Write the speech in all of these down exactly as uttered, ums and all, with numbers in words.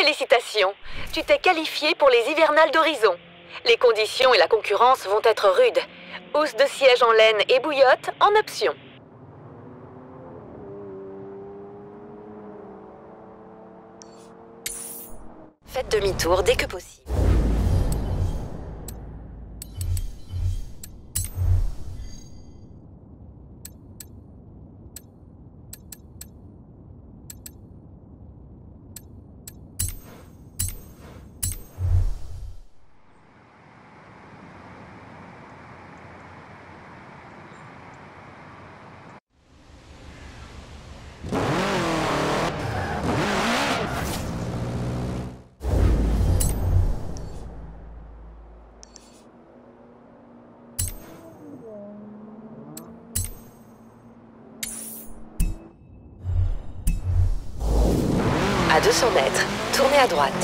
Félicitations, tu t'es qualifié pour les hivernales d'Horizon. Les conditions et la concurrence vont être rudes. Housse de siège en laine et bouillotte en option. Faites demi-tour dès que possible. À deux cents mètres, tournez à droite.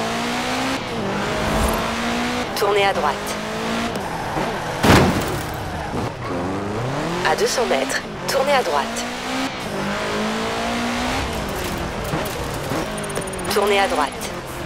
Tournez à droite. À deux cents mètres, tournez à droite. Tournez à droite.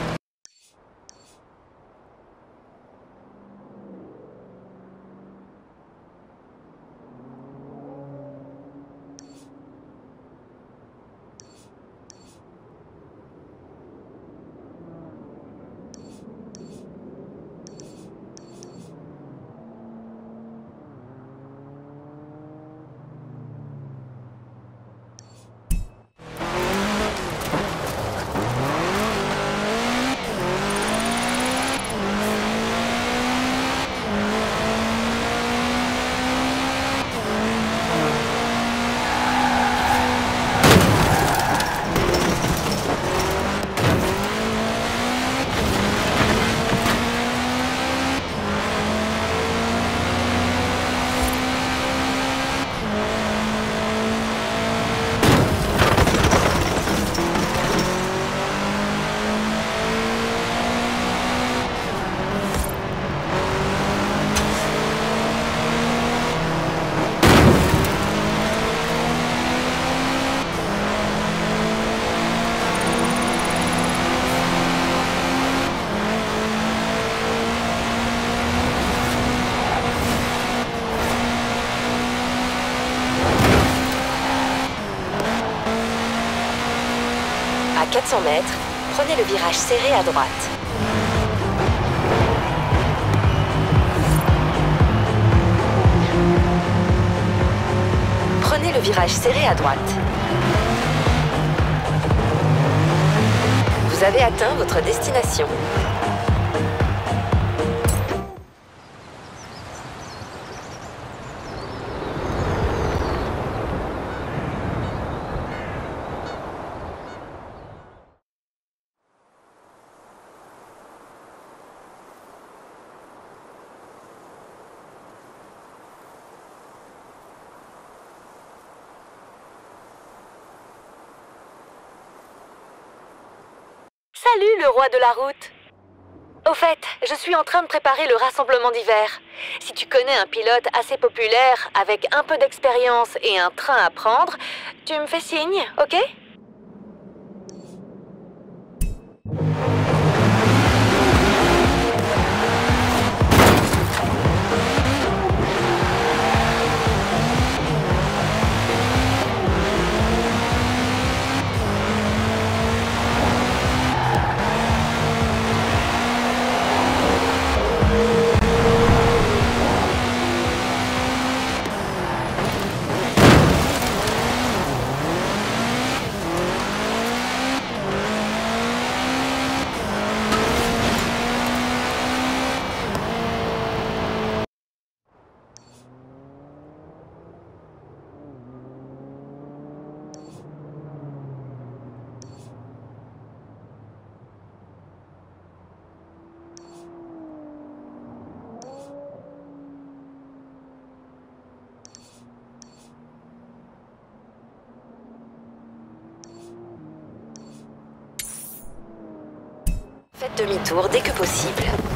À quatre cents mètres, prenez le virage serré à droite. Prenez le virage serré à droite. Vous avez atteint votre destination. Salut le roi de la route! Au fait, je suis en train de préparer le rassemblement d'hiver. Si tu connais un pilote assez populaire, avec un peu d'expérience et un train à prendre, tu me fais signe, ok? Faites demi-tour dès que possible.